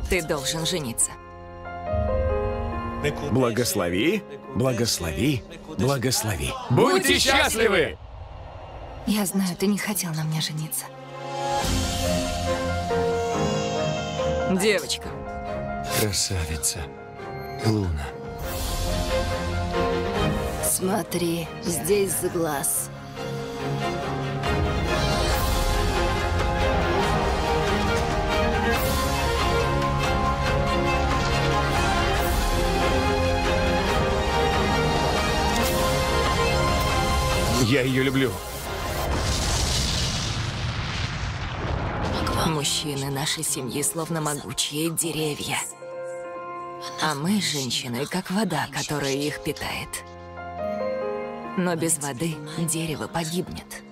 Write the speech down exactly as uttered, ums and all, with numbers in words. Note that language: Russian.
Ты должен жениться. Благослови, благослови, благослови. Будьте счастливы! Я знаю, ты не хотел на мне жениться. Девочка. Красавица. Луна. Смотри, здесь за глаз. Я ее люблю. Мужчины нашей семьи словно могучие деревья. А мы, женщины, как вода, которая их питает. Но без воды дерево погибнет.